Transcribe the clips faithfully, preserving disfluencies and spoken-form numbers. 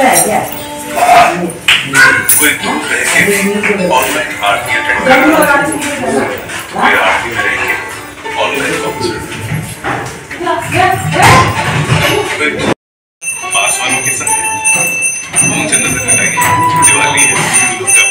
कोई दूर रह के भी ऑनलाइन आरती अटेंड करता है, कोई आरती में रह के ऑनलाइन कॉन्सर्ट, कोई पास वालों के संग फोन से नजर हटाइए, दिवाली है दुर्गा।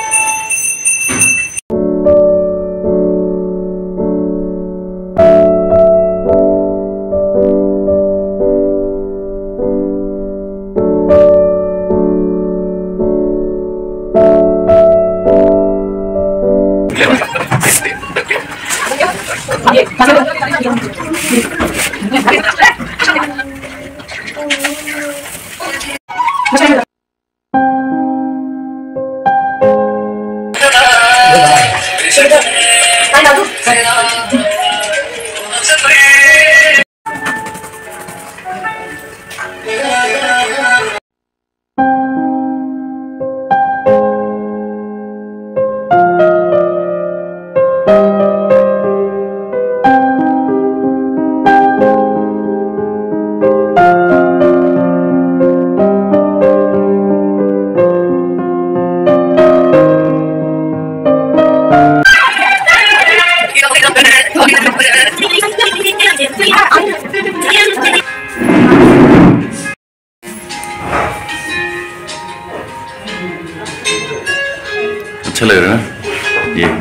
अच्छा लग रहा है ये।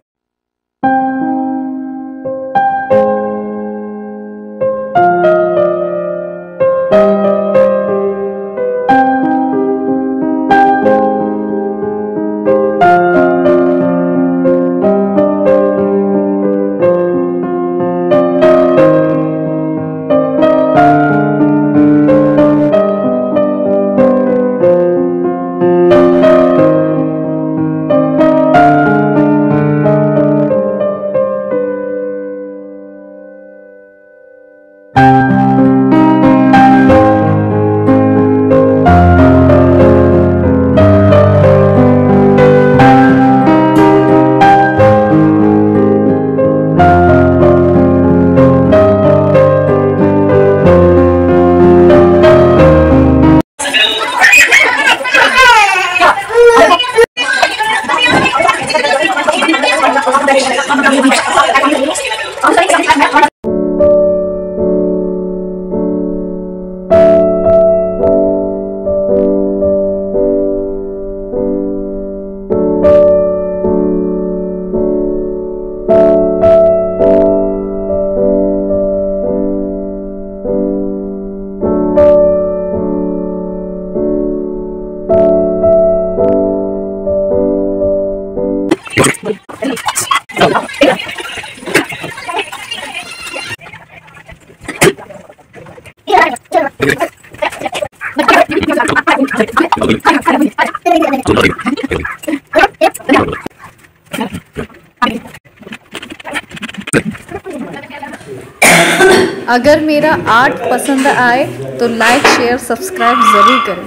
अगर मेरा आर्ट पसंद आए तो लाइक शेयर सब्सक्राइब ज़रूर करें।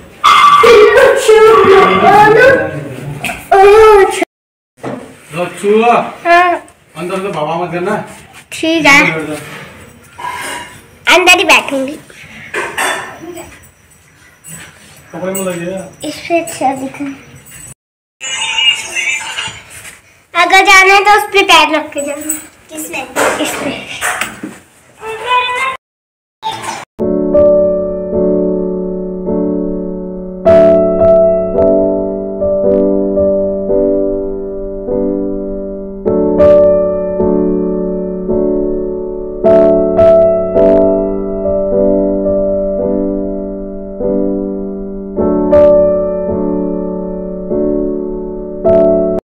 अंदर तो बाबा मत करना। ठीक है, अंदर ही बैठूंगी। इससे अच्छा दिखा। अगर जाना है तो उस पे पैर रख के जाना। किसमें? इस पे।